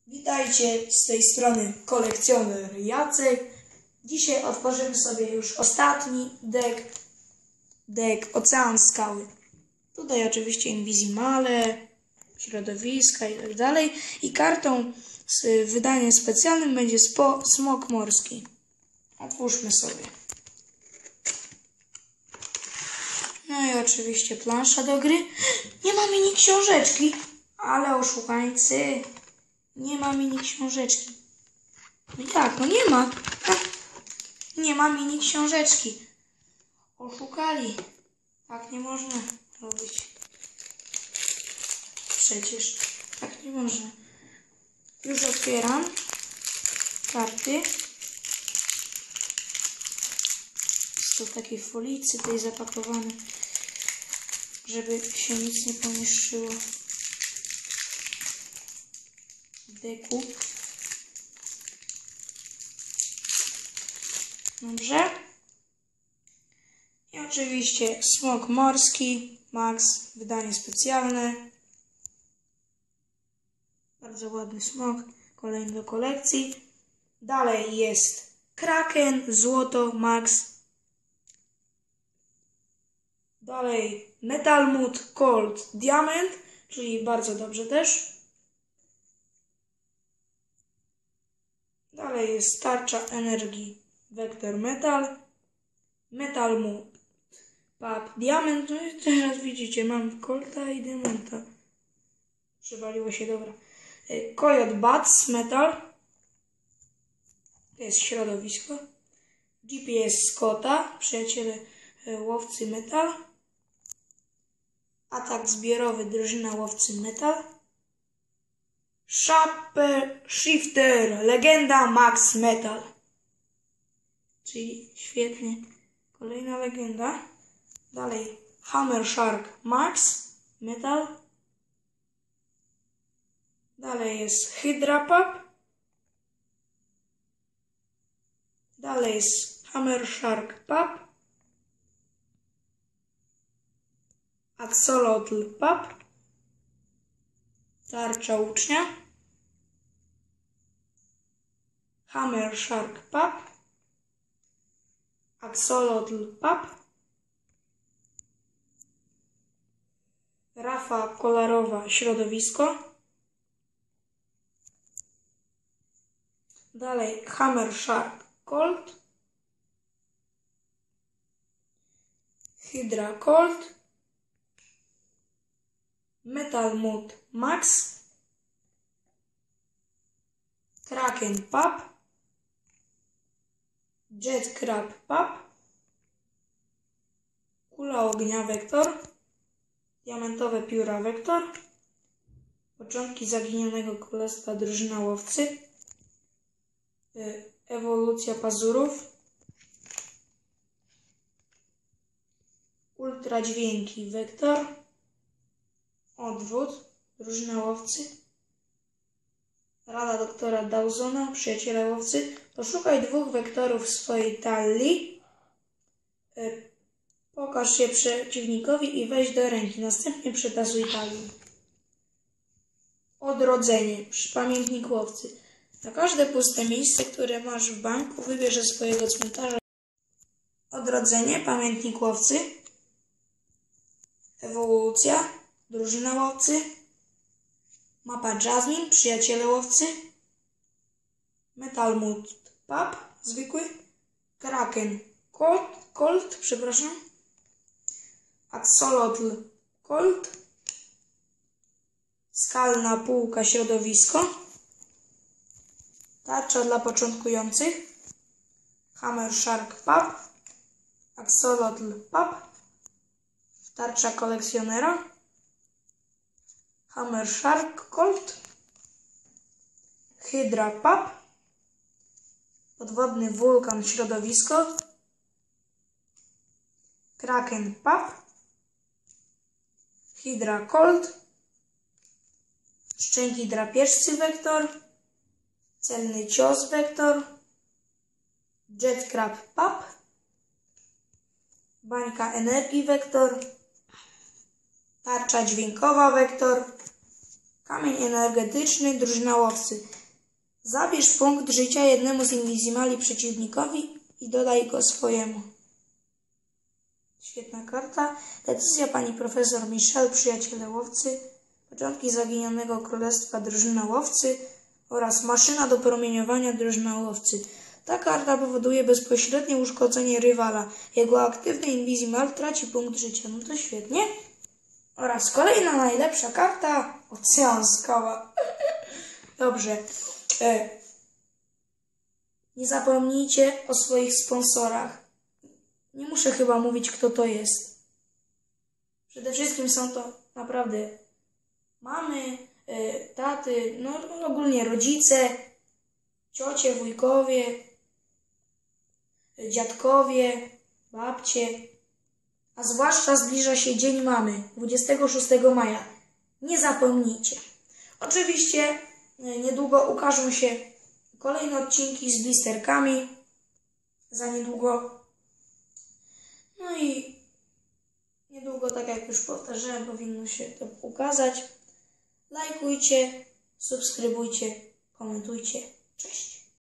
Witajcie, z tej strony kolekcjoner Jacek. Dzisiaj otworzymy sobie już ostatni deck Ocean Skały. Tutaj oczywiście Invisimale, środowiska i tak dalej. I kartą z wydaniem specjalnym będzie Smok Morski. Otwórzmy sobie. No i oczywiście plansza do gry. Nie ma mini książeczki, ale oszukańcy. Nie ma mini książeczki. No jak? No nie ma. Nie ma mini książeczki. Oszukali. Tak nie można robić. Przecież tak nie można. Już otwieram karty. Jest to w takiej folicy tutaj zapakowane, żeby się nic nie pomieszczyło w deku. Dobrze. I oczywiście Smok Morski Max, wydanie specjalne. Bardzo ładny smok, kolejny do kolekcji. Dalej jest Kraken Złoto Max. Dalej Metal Mood Cold Diamond, czyli bardzo dobrze też. Dalej jest Tarcza Energii Vector Metal. Metal Mood Pap Diamond. No i teraz widzicie, mam Colta i Diamanta. Przywaliło się, dobra. Coyote Bats Metal. To jest środowisko. GPS Scotta, przyjaciele łowcy Metal. Atak zbiorowy drużyna łowcy Metal. Shifter Legenda Max Metal. Czyli świetnie. Kolejna legenda. Dalej Hammer Shark Max Metal. Dalej jest Hydra Pup. Dalej jest Hammer Shark Pup. Axolotl Pup. Tarcza ucznia. Hammer Shark Pup. Axolotl Pup. Rafa kolorowa środowisko. Dalej Hammer Shark Cold. Hydra Cold. Metal Mood Max. Kraken Pup. Jet Crab Pup. Kula ognia Vector. Diamentowe pióra Vector. Początki zaginionego królestwa drużyna łowcy. Ewolucja pazurów. Ultra dźwięki Vector. Odwrót drużyna łowcy. Rada doktora Dawsona, przyjaciela łowcy. Poszukaj dwóch wektorów w swojej talii. Pokaż je przeciwnikowi i weź do ręki. Następnie przetasuj talię. Odrodzenie. Pamiętnik łowcy. Na każde puste miejsce, które masz w banku, wybierz ze swojego cmentarza. Odrodzenie. Pamiętnik łowcy. Ewolucja. Drużyna łowcy. Mapa Jasmine. Przyjaciele łowcy. Metal Mood Pup. Zwykły. Kraken Cold. Przepraszam. Axolotl Cold. Skalna półka środowisko. Tarcza dla początkujących. Hammer Shark Pup. Axolotl Pup. Tarcza kolekcjonera. Hammer Shark Cold. Hydra Pup. Podwodny wulkan środowisko. Kraken Pup. Hydra Cold. Szczęki drapieżcy Vector. Celny cios Vector. Jet Crab Pup. Bańka energii Vector. Tarcza dźwiękowa Vector. Kamień energetyczny, drużyna łowcy. Zabierz punkt życia jednemu z Inwizimali przeciwnikowi i dodaj go swojemu. Świetna karta. Decyzja pani profesor Michelle, przyjaciele łowcy. Początki zaginionego królestwa, drużyna łowcy. Oraz maszyna do promieniowania, drużyna łowcy. Ta karta powoduje bezpośrednie uszkodzenie rywala. Jego aktywny Invizimal traci punkt życia. No to świetnie. Oraz kolejna najlepsza karta. Ocean Skała. Dobrze. Nie zapomnijcie o swoich sponsorach. Nie muszę chyba mówić, kto to jest. Przede wszystkim są to naprawdę mamy, taty, no ogólnie rodzice, ciocie, wujkowie, dziadkowie, babcie. A zwłaszcza zbliża się Dzień Mamy, 26 maja. Nie zapomnijcie. Oczywiście niedługo ukażą się kolejne odcinki z blisterkami. Za niedługo. No i niedługo, tak jak już powtarzałem, powinno się to ukazać. Lajkujcie, subskrybujcie, komentujcie. Cześć!